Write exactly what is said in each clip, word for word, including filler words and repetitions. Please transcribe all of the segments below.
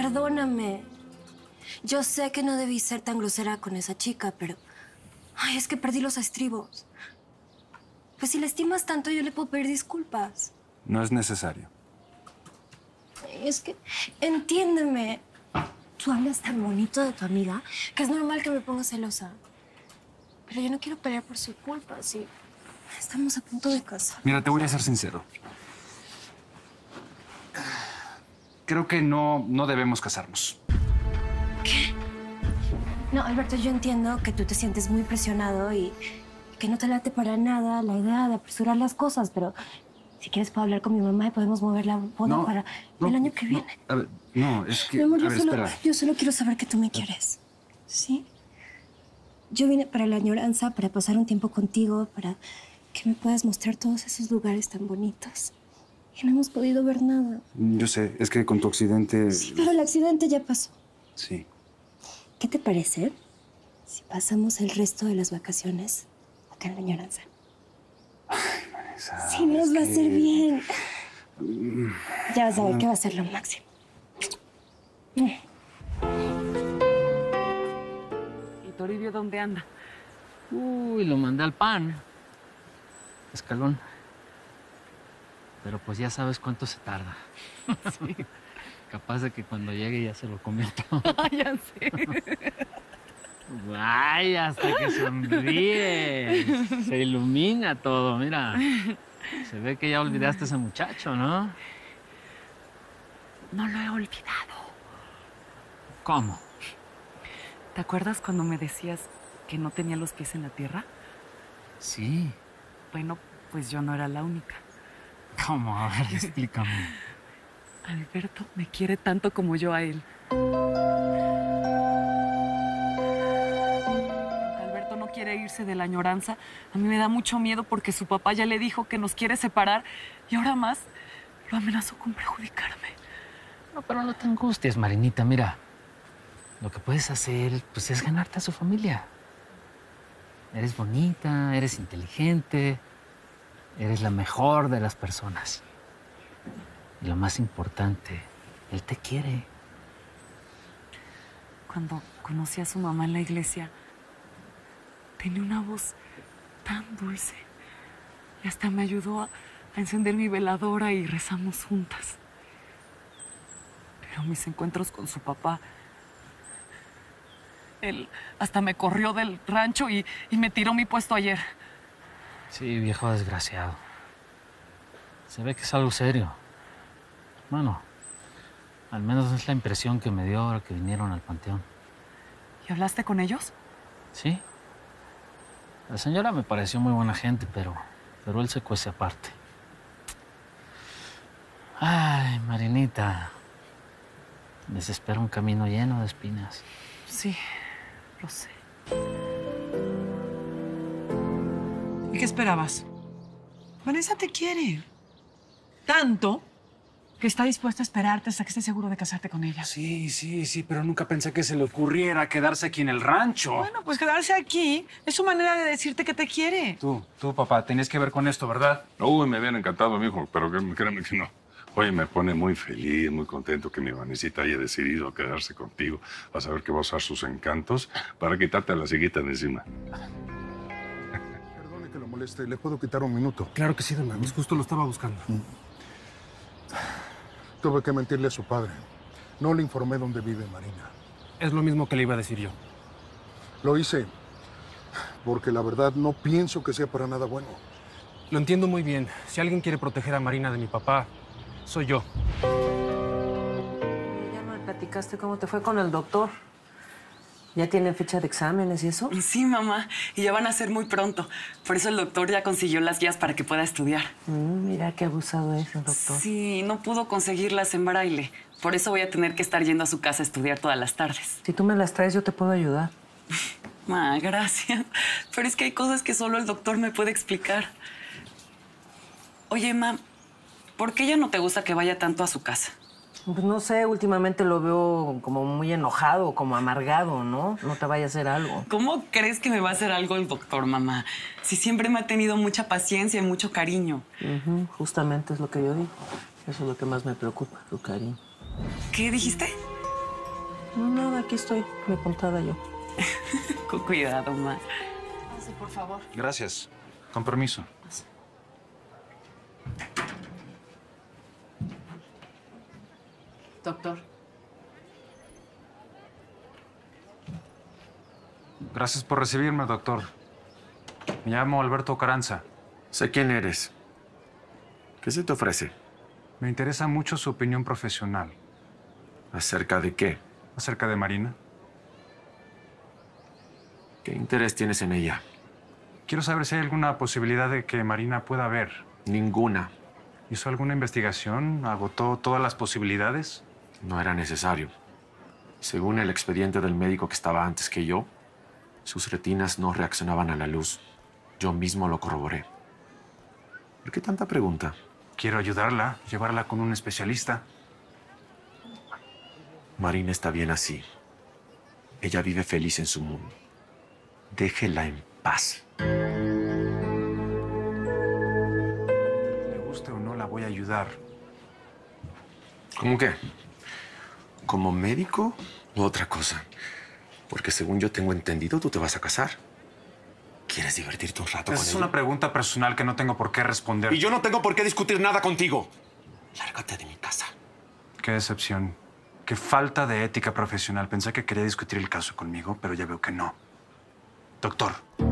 perdóname. Yo sé que no debí ser tan grosera con esa chica, pero... Ay, es que perdí los estribos. Pues si la estimas tanto, yo le puedo pedir disculpas. No es necesario. Es que, entiéndeme. Tú hablas tan bonito de tu amiga que es normal que me ponga celosa. Pero yo no quiero pelear por su culpa, sí. Estamos a punto de casar. Mira, te voy a ser sincero. Creo que no, no debemos casarnos. ¿Qué? No, Alberto, yo entiendo que tú te sientes muy presionado y que no te late para nada la idea de apresurar las cosas, pero si quieres puedo hablar con mi mamá y podemos mover la boda No, para no, el año que no, viene. a ver, no, es que... Mi amor, a yo, ver, solo, espera. yo solo quiero saber que tú me quieres, ¿sí? Yo vine para la añoranza, para pasar un tiempo contigo, para que me puedas mostrar todos esos lugares tan bonitos. Y no hemos podido ver nada. Yo sé, es que con tu accidente... Sí, pero el accidente ya pasó. Sí. ¿Qué te parece si pasamos el resto de las vacaciones acá en la añoranza? Ay, Vanessa, Sí, nos es va a que- hacer bien. Ya vas a ver que va a ser lo máximo. ¿Y Toribio dónde anda? Uy, lo mandé al pan. Escalón. Pero pues ya sabes cuánto se tarda. Sí. Capaz de que cuando llegue ya se lo comió todo. Ya sé. Ay, hasta que sonríe. Se ilumina todo, mira. Se ve que ya olvidaste a ese muchacho, ¿no? No lo he olvidado. ¿Cómo? ¿Te acuerdas cuando me decías que no tenía los pies en la tierra? Sí. Bueno, pues yo no era la única. ¿Cómo? A ver, explícame. Alberto me quiere tanto como yo a él. Alberto no quiere irse de la añoranza. A mí me da mucho miedo porque su papá ya le dijo que nos quiere separar y ahora más lo amenazó con perjudicarme. No, pero no te angusties, Marinita. Mira, lo que puedes hacer pues, es ganarte a su familia. Eres bonita, eres inteligente, eres la mejor de las personas. Y lo más importante, él te quiere. Cuando conocí a su mamá en la iglesia, tenía una voz tan dulce. Y hasta me ayudó a, a encender mi veladora y rezamos juntas. Pero mis encuentros con su papá, él hasta me corrió del rancho y, y me tiró mi puesto ayer. Sí, viejo desgraciado. Se ve que es algo serio. Bueno, al menos es la impresión que me dio ahora que vinieron al panteón. ¿Y hablaste con ellos? Sí. La señora me pareció muy buena gente, pero, pero él se cuece aparte. Ay, Marinita. Les espera un camino lleno de espinas. Sí, lo sé. ¿Y qué esperabas? Vanessa te quiere. Tanto que está dispuesta a esperarte hasta que estés seguro de casarte con ella. Sí, sí, sí, pero nunca pensé que se le ocurriera quedarse aquí en el rancho. Bueno, pues quedarse aquí es su manera de decirte que te quiere. Tú, tú, papá, tenías que ver con esto, ¿verdad? Uy, me hubiera encantado, mijo, pero que- créeme que no. Oye, me pone muy feliz, muy contento que mi Vanesita haya decidido quedarse contigo. Vas a ver que va a usar sus encantos para quitarte a la ciguita de encima. Perdone que lo moleste, ¿le puedo quitar un minuto? Claro que sí, don Luis, justo lo estaba buscando. Tuve que mentirle a su padre. No le informé dónde vive Marina. Es lo mismo que le iba a decir yo. Lo hice porque la verdad no pienso que sea para nada bueno. Lo entiendo muy bien. Si alguien quiere proteger a Marina de mi papá, soy yo. Ya me platicaste cómo te fue con el doctor. ¿Ya tienen fecha de exámenes y eso? Sí, mamá. Y ya van a ser muy pronto. Por eso el doctor ya consiguió las guías para que pueda estudiar. Mm, mira qué abusado es el doctor. Sí, no pudo conseguirlas en braille. Por eso voy a tener que estar yendo a su casa a estudiar todas las tardes. Si tú me las traes, yo te puedo ayudar. Ma, gracias. Pero es que hay cosas que solo el doctor me puede explicar. Oye, ma, ¿por qué ya no te gusta que vaya tanto a su casa? Pues no sé, últimamente lo veo como muy enojado, como amargado, ¿no? No te vaya a hacer algo. ¿Cómo crees que me va a hacer algo el doctor, mamá? Si siempre me ha tenido mucha paciencia y mucho cariño. Ujú, justamente es lo que yo digo. Eso es lo que más me preocupa, tu cariño. ¿Qué dijiste? No, nada, aquí estoy, me contada yo. Con cuidado, ma. Pase, por favor. Gracias. Con permiso. Doctor. Gracias por recibirme, doctor. Me llamo Alberto Carranza. Sé quién eres. ¿Qué se te ofrece? Me interesa mucho su opinión profesional. ¿Acerca de qué? Acerca de Marina. ¿Qué interés tienes en ella? Quiero saber si hay alguna posibilidad de que Marina pueda ver. Ninguna. ¿Hizo alguna investigación? ¿Agotó todas las posibilidades? No era necesario. Según el expediente del médico que estaba antes que yo, sus retinas no reaccionaban a la luz. Yo mismo lo corroboré. ¿Por qué tanta pregunta? Quiero ayudarla, llevarla con un especialista. Marina está bien así. Ella vive feliz en su mundo. Déjela en paz. Le guste o no, la voy a ayudar. ¿Cómo qué? ¿Como médico u otra cosa? Porque según yo tengo entendido, tú te vas a casar. ¿Quieres divertirte un rato con Es ella? una pregunta personal que no tengo por qué responder. Y yo no tengo por qué discutir nada contigo. Lárgate de mi casa. Qué decepción. Qué falta de ética profesional. Pensé que quería discutir el caso conmigo, pero ya veo que no. Doctor.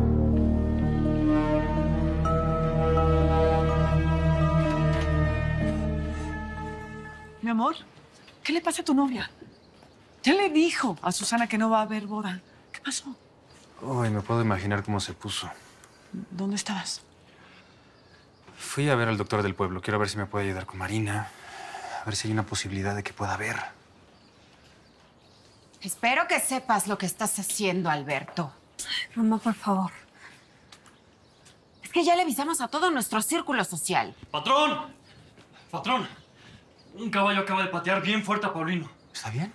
Mi amor, ¿qué le pasa a tu novia? Ya le dijo a Susana que no va a haber boda. ¿Qué pasó? Uy, me puedo imaginar cómo se puso. ¿Dónde estabas? Fui a ver al doctor del pueblo. Quiero ver si me puede ayudar con Marina. A ver si hay una posibilidad de que pueda ver. Espero que sepas lo que estás haciendo, Alberto. Mamá, por favor. Es que ya le avisamos a todo nuestro círculo social. ¡Patrón! ¡Patrón! Un caballo acaba de patear bien fuerte a Paulino. ¿Está bien?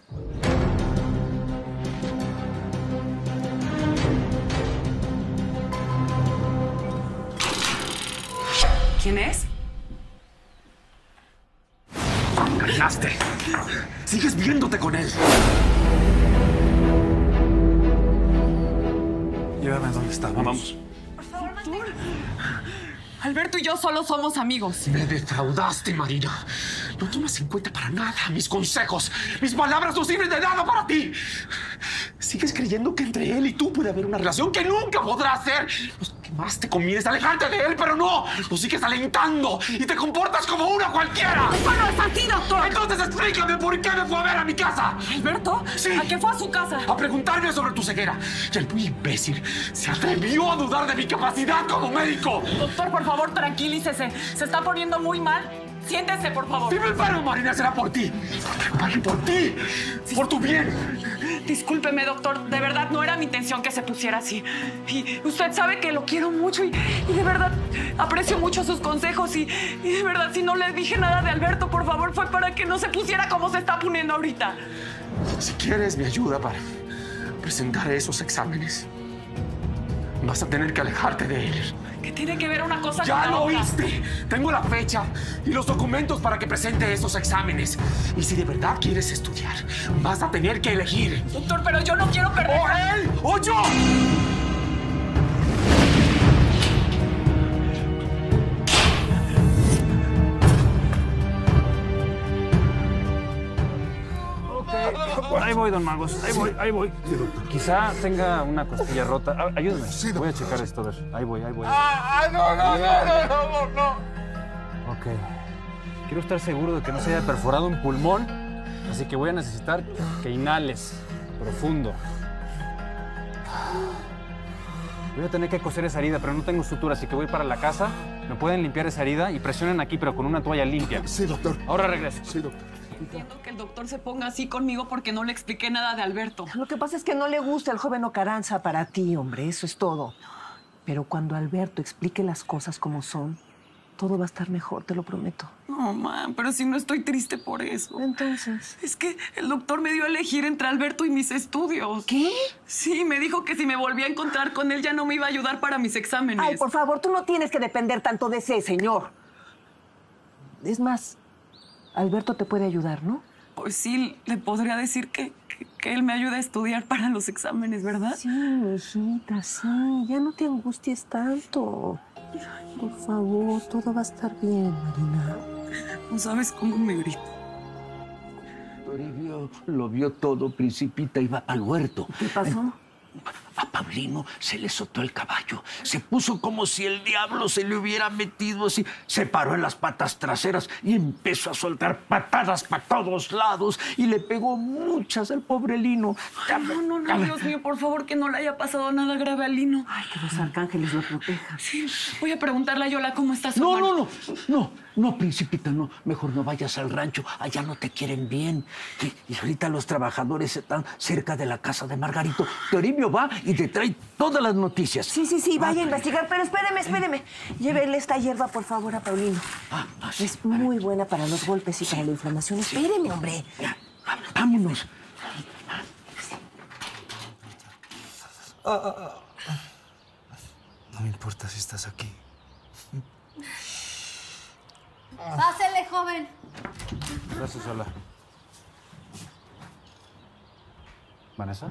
¿Quién es? ¡Engañaste! ¡Sigues viéndote con él! Llévame a donde estábamos. Vamos. Alberto y yo solo somos amigos. Me defraudaste, Marina. No tomas en cuenta para nada mis consejos. Mis palabras no sirven de nada para ti. Sigues creyendo que entre él y tú puede haber una relación que nunca podrá ser. Lo que más te conviene es alejarte de él, pero no. Lo sigues alentando y te comportas como una cualquiera. ¡Eso no es así, doctor! Entonces explícame por qué me fue a ver a mi casa. ¿Alberto? Sí. ¿A qué fue a su casa? A preguntarme sobre tu ceguera. Y el muy imbécil se atrevió a dudar de mi capacidad como médico. Doctor, por favor, tranquilícese. Se está poniendo muy mal. Siéntese, por favor. Si me enfermo, Marina, será por ti. Vale, por ti. Por tu bien. Discúlpeme, doctor. De verdad, no era mi intención que se pusiera así. Y usted sabe que lo quiero mucho y, y de verdad aprecio mucho sus consejos. Y, y de verdad, si no le dije nada de Alberto, por favor, fue para que no se pusiera como se está poniendo ahorita. Si quieres mi ayuda para presentar esos exámenes, vas a tener que alejarte de él. ¿Qué tiene que ver una cosa con ¡Ya la lo otra? oíste! Tengo la fecha y los documentos para que presente esos exámenes. Y si de verdad quieres estudiar, vas a tener que elegir. Doctor, pero yo no quiero perder... ¡O él o yo! Ahí voy, don Magos. Ahí voy, ahí voy. Quizá tenga una costilla rota. Ah, ayúdame. Sí, voy a checar esto, a ver. Ahí voy, ahí voy. ¡Ah, no, no, no, no, no, no! Ok. Quiero estar seguro de que no se haya perforado un pulmón, así que voy a necesitar que inhales profundo. Voy a tener que coser esa herida, pero no tengo sutura, así que voy para la casa. Me pueden limpiar esa herida y presionen aquí, pero con una toalla limpia. Sí, doctor. Ahora regreso. Sí, doctor. Entiendo que el doctor se ponga así conmigo porque no le expliqué nada de Alberto. Lo que pasa es que no le gusta el joven Ocaranza para ti, hombre, eso es todo. Pero cuando Alberto explique las cosas como son, todo va a estar mejor, te lo prometo. No, man, pero si no estoy triste por eso. Entonces... Es que el doctor me dio a elegir entre Alberto y mis estudios. ¿Qué? Sí, me dijo que si me volvía a encontrar con él ya no me iba a ayudar para mis exámenes. Ay, por favor, tú no tienes que depender tanto de ese señor. Es más, Alberto te puede ayudar, ¿no? Pues sí, le podría decir que, que, que él me ayude a estudiar para los exámenes, ¿verdad? Sí, mi hijita, sí. Ya no te angusties tanto. Por favor, todo va a estar bien, Marina. No sabes cómo me grito. Toribio lo vio todo, Principita, iba al huerto. ¿Qué pasó? A Paulino se le soltó el caballo. Se puso como si el diablo se le hubiera metido así. Se paró en las patas traseras y empezó a soltar patadas para todos lados. Y le pegó muchas al pobre Lino. No, no, no, Dios mío, por favor, que no le haya pasado nada grave a Lino. Ay, que los arcángeles lo protejan. Sí, voy a preguntarle a Yola cómo está su No, hermano. no, no, no, no, Principita, no. Mejor no vayas al rancho. Allá no te quieren bien. Y, y ahorita los trabajadores están cerca de la casa de Margarito. Toribio va y te trae todas las noticias. Sí, sí, sí, vaya a investigar. Pero espéreme, espéreme. Llévele esta hierba, por favor, a Paulino. Ah, ah, sí. Es muy buena para los golpes y para la inflamación. Espéreme, hombre. Ya, vámonos. No me importa si estás aquí. Pásele, joven. Gracias, Yola. ¿Vanessa?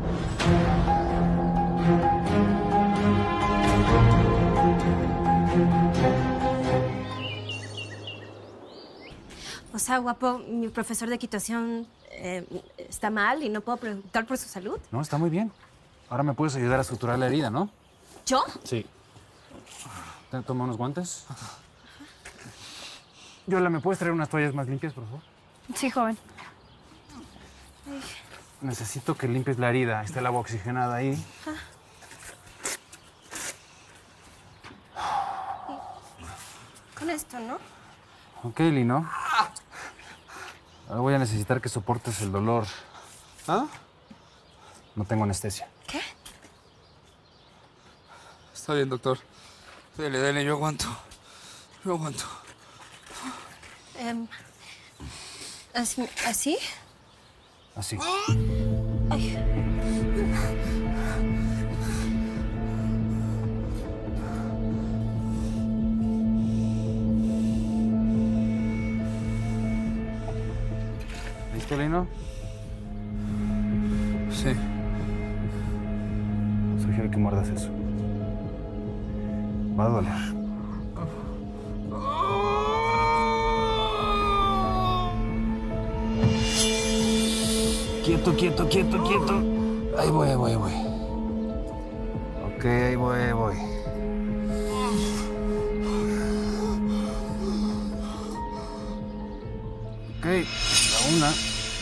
O sea, guapo, mi profesor de equitación eh, está mal y no puedo preguntar por su salud. No, está muy bien. Ahora me puedes ayudar a suturar la herida, ¿no? ¿Yo? Sí. Te toma unos guantes. Yola, ¿me puedes traer unas toallas más limpias, por favor? Sí, joven. Necesito que limpies la herida. Está el agua oxigenada ahí. Con esto, ¿no? Ok, Lino. Ahora voy a necesitar que soportes el dolor. ¿Ah? No tengo anestesia. ¿Qué? Está bien, doctor. Dele, dele, yo aguanto. Yo aguanto. Em, ¿así? ¿Así? Así. Ay. ¿Listo, Lino? Sí. Sugiero que muerdas eso. Va a doler. Quieto, quieto, quieto, quieto. Ahí voy, ahí voy, ahí voy. Ok, ahí voy, ahí voy. Ok, la una.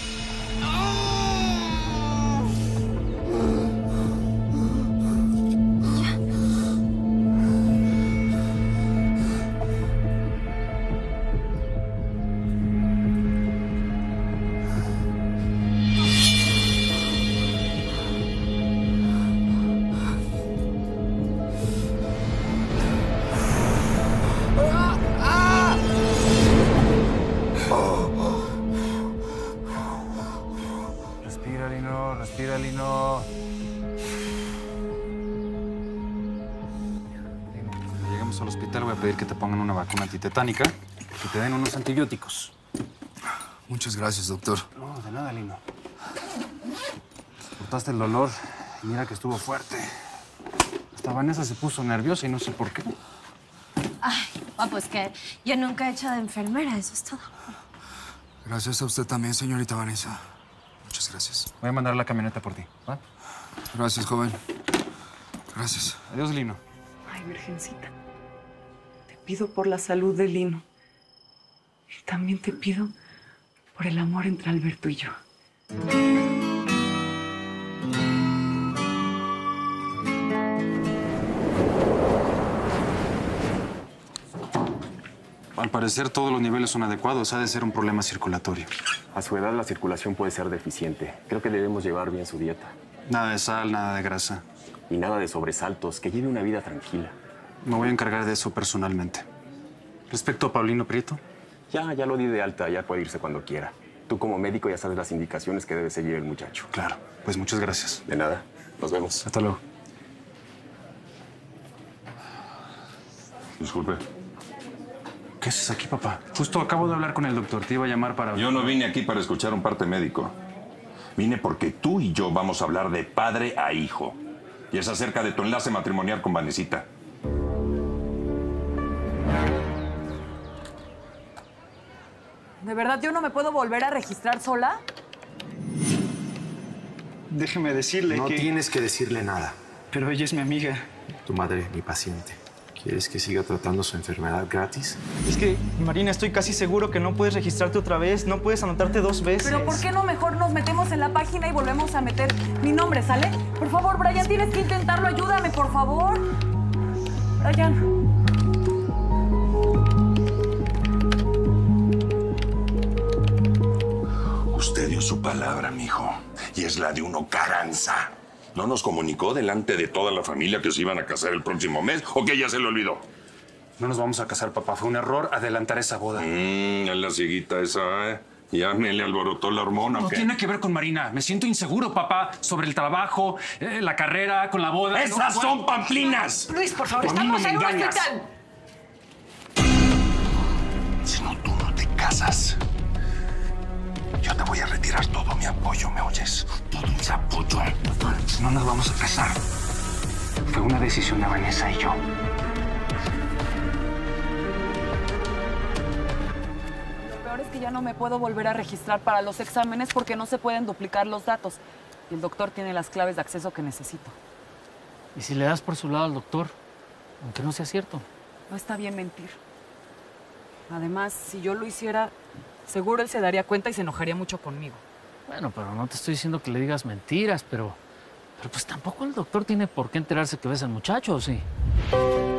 Respira, Lino, respira, Lino. Lino, cuando lleguemos al hospital voy a pedir que te pongan una vacuna antitetánica y que te den unos antibióticos. Muchas gracias, doctor. No, de nada, Lino. Soportaste el dolor y mira que estuvo fuerte. Hasta Vanessa se puso nerviosa y no sé por qué. Ay, guapo, es que yo nunca he hecho de enfermera, eso es todo. Gracias a usted también, señorita Vanessa. Muchas gracias. Voy a mandar la camioneta por ti, ¿va? Gracias, joven. Gracias. Adiós, Lino. Ay, Virgencita, te pido por la salud de Lino. Y también te pido por el amor entre Alberto y yo. Al parecer todos los niveles son adecuados. Ha de ser un problema circulatorio. A su edad la circulación puede ser deficiente. Creo que debemos llevar bien su dieta. Nada de sal, nada de grasa. Y nada de sobresaltos. Que lleve una vida tranquila. Me voy a encargar de eso personalmente. Respecto a Paulino Prieto. Ya, ya lo di de alta. Ya puede irse cuando quiera. Tú como médico ya sabes las indicaciones que debe seguir el muchacho. Claro. Pues muchas gracias. De nada. Nos vemos. Hasta luego. Disculpe. ¿Qué haces aquí, papá? Justo acabo de hablar con el doctor. Te iba a llamar para... Yo no vine aquí para escuchar un parte médico. Vine porque tú y yo vamos a hablar de padre a hijo. Y es acerca de tu enlace matrimonial con Vanesita. ¿De verdad yo no me puedo volver a registrar sola? Déjeme decirle No que... tienes que decirle nada. Pero ella es mi amiga. Tu madre, mi paciente. ¿Quieres que siga tratando su enfermedad gratis? Es que, Marina, estoy casi seguro que no puedes registrarte otra vez. No puedes anotarte dos veces. Pero ¿por qué no mejor nos metemos en la página y volvemos a meter mi nombre, ¿sale? Por favor, Brian, tienes que intentarlo. Ayúdame, por favor. Brian. Usted dio su palabra, mijo. Y es la de uno Carranza. ¿No nos comunicó delante de toda la familia que se iban a casar el próximo mes o que ya se le olvidó? No nos vamos a casar, papá. Fue un error adelantar esa boda. Mmm, es la ciguita esa, ¿eh? Ya me le alborotó la hormona. No ¿o qué? tiene que ver con Marina. Me siento inseguro, papá, sobre el trabajo, eh, la carrera, con la boda. ¡Esas no, son pamplinas! Luis, por favor, Tú a mí estamos no me en un engañas. hospital. Si no, tú no te casas. Yo te voy a retirar todo mi apoyo, ¿me oyes? Todo mi apoyo. No nos vamos a casar. Fue una decisión de Vanessa y yo. Lo peor es que ya no me puedo volver a registrar para los exámenes porque no se pueden duplicar los datos. Y el doctor tiene las claves de acceso que necesito. ¿Y si le das por su lado al doctor? Aunque no sea cierto. No está bien mentir. Además, si yo lo hiciera, seguro él se daría cuenta y se enojaría mucho conmigo. Bueno, pero no te estoy diciendo que le digas mentiras, pero... Pero pues tampoco el doctor tiene por qué enterarse que ves al muchacho, ¿o sí?